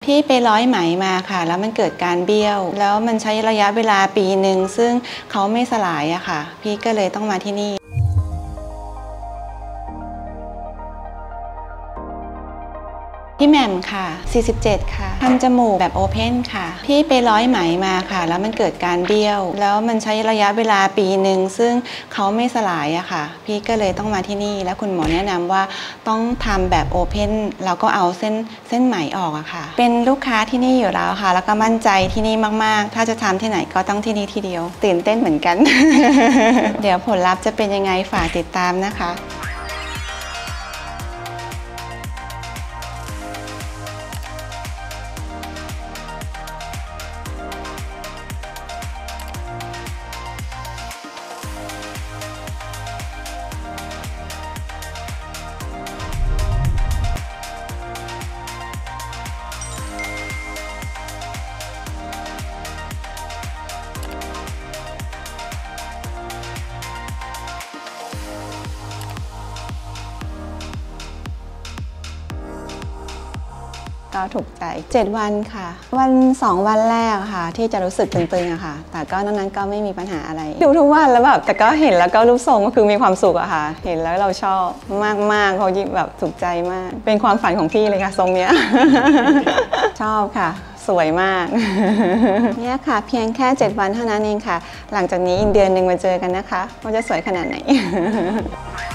พี่ไปร้อยไหมมาค่ะแล้วมันเกิดการเบี้ยวแล้วมันใช้ระยะเวลาปีหนึ่งซึ่งเขาไม่สลายอะค่ะพี่ก็เลยต้องมาที่นี่พี่แหม่มค่ะ47ค่ะทำจมูกแบบโอเพนค่ะพี่ไปร้อยไหมมาค่ะแล้วมันเกิดการเบี้ยวแล้วมันใช้ระยะเวลาปีหนึ่งซึ่งเขาไม่สลายอะค่ะพี่ก็เลยต้องมาที่นี่แล้วคุณหมอแนะนำว่าต้องทำแบบโอเพนเราก็เอาเส้นไหมออกอะค่ะเป็นลูกค้าที่นี่อยู่แล้วค่ะแล้วก็มั่นใจที่นี่มากๆถ้าจะทำที่ไหนก็ต้องที่นี่ที่เดียวตื่นเต้นเหมือนกัน เดี๋ยวผลลัพธ์จะเป็นยังไงฝากติดตามนะคะก็ถูกใจ7วันค่ะวัน2วันแรกค่ะที่จะรู้สึกตึงๆอะค่ะแต่ก็นั้นก็ไม่มีปัญหาอะไรดูทุกวันแล้วแบบแต่ก็เห็นแล้วก็รูปทรงก็คือมีความสุขอะค่ะเห็นแล้วเราชอบมากๆเขายิ่งแบบถูกใจมากเป็นความฝันของพี่เลยค่ะทรงเนี้ย ชอบค่ะสวยมาก เนี่ยค่ะเพียงแค่7วันเท่านั้นเองค่ะหลังจากนี้อีกเดือนหนึ่งมาเจอกันนะคะว่าจะสวยขนาดไหน